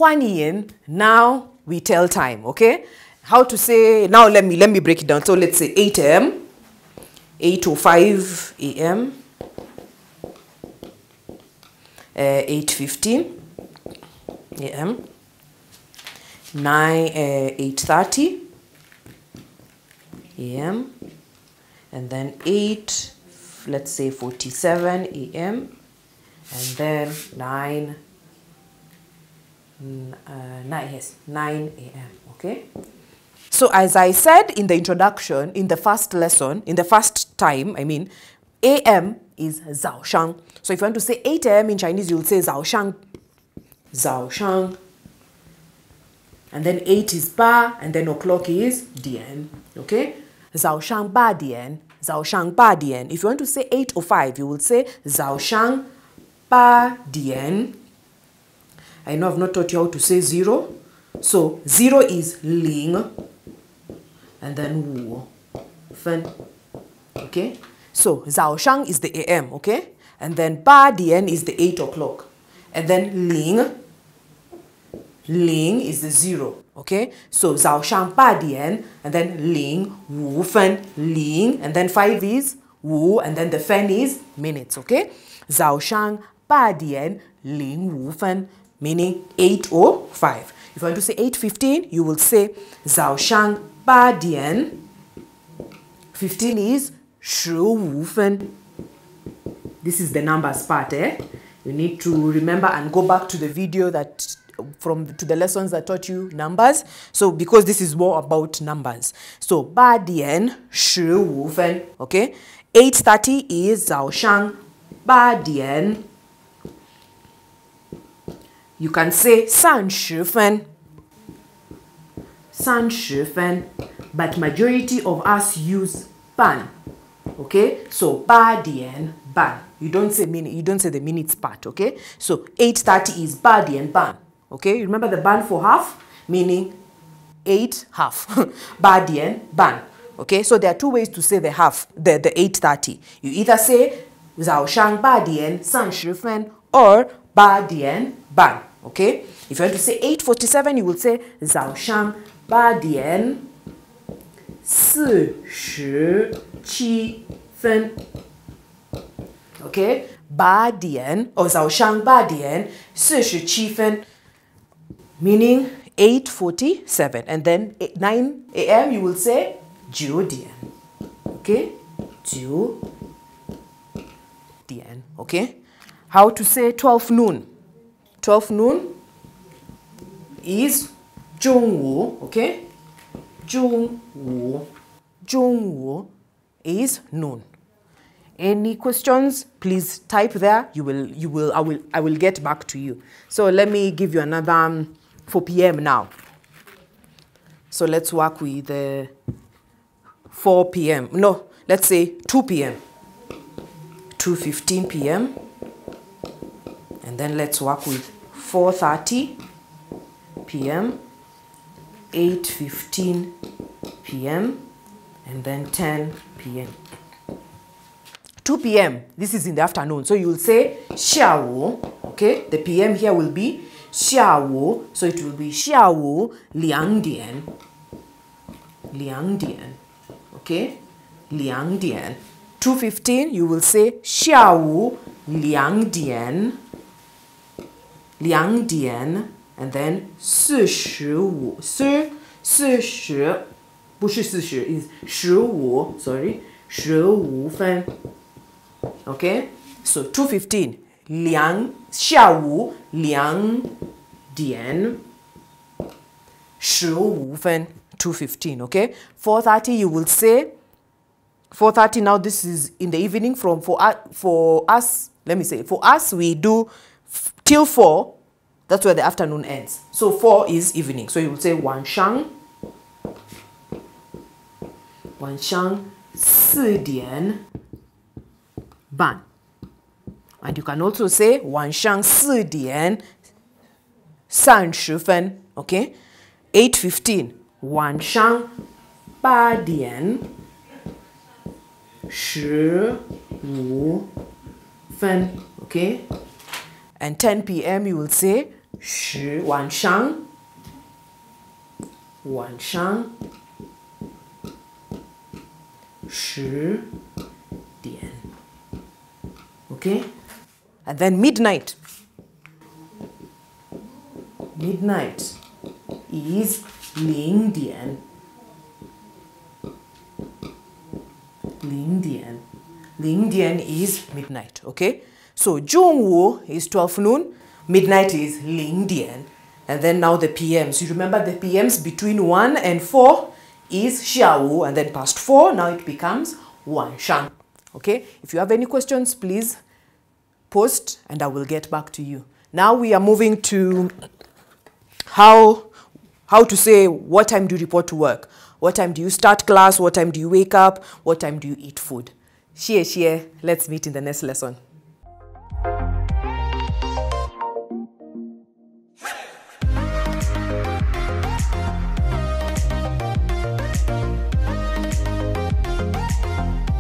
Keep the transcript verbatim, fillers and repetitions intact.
欢迎. Now we tell time, okay? How to say, now let me, let me break it down. So let's say eight A M, eight oh five A M, uh, eight fifteen A M, nine, uh, eight thirty A M, and then eight, let's say forty-seven A M, and then nine, uh, nine, yes, nine A M, okay? So as I said in the introduction, in the first lesson, in the first time, I mean, A M is 早上. So if you want to say eight A M in Chinese, you'll say 早上, 早上. And then eight is ba, and then o'clock is dian, okay? 早上八点, 早上八点. If you want to say eight or five, you will say 早上八点. I know I've not taught you how to say zero. So zero is ling, and then wu, fen, okay? So 早上 is the A M, okay? And then ba dian is the eight o'clock. And then ling, ling is the zero, okay? So 早上八点, and then ling, wu, fen, ling, and then five is wu, and then the fen is minutes, okay? 早上八点零五分, meaning eight or five. If you want to say eight fifteen, you will say 早上八点. fifteen is 十五分. This is the numbers part, eh? You need to remember and go back to the video that from to the lessons that taught you numbers. So because this is more about numbers. So 八点十五分, okay? eight thirty is 早上八点. You can say 三十分, 三十分, but majority of us use ban, okay? So 八点半. You don't say minute, you don't say the minutes part, okay? So eight thirty is 八点半, okay? You remember the ban for half, meaning eight half. 八点半, okay? So there are two ways to say the half, the, the eight thirty. You either say 早上八点三十分 or 八点半. Okay, if you want to say eight forty-seven, you will say 早上八点四十七分. Okay, 八点 or 早上八点四十七分, meaning eight forty-seven. And then nine A M you will say 九点. Okay, 九点. Okay, how to say twelve noon? twelve noon is 中午, okay? 中午. 中午 is noon. Any questions? Please type there. You will, you will, I will, I will get back to you. So let me give you another um, four P M now. So let's work with the uh, four P M No, let's say two P M two fifteen P M And then let's work with four thirty P M eight fifteen P M and then ten P M two P M This is in the afternoon. So you'll say 下午, okay? The P M here will be 下午. So it will be 下午两点. 两点, okay? 两点. two fifteen you will say 下午两点. 两点 and then 四十五. 四十不是四十 is 十五 sorry 十五分. Okay, so two fifteen 两下午两点十五分 two fifteen. Okay, four thirty you will say four thirty. Now this is in the evening. From for uh, for us, let me say for us we do till four. That's where the afternoon ends. So four is evening. So you will say 晚上晚上四点半. And you can also say 晚上四点三十分. Okay, eight fifteen 晚上八点十五分. Okay, and ten P M you will say 十晚上晚上十点 okay, and then midnight. Midnight is 零点零点零点 is midnight. Okay, so 中午 is twelve noon, midnight is 零点, and then now the P Ms. You remember the P Ms between one and four is 下午, and then past four, now it becomes 晚上. Okay, if you have any questions, please post and I will get back to you. Now we are moving to how, how to say what time do you report to work? What time do you start class? What time do you wake up? What time do you eat food? Share, share. Let's meet in the next lesson.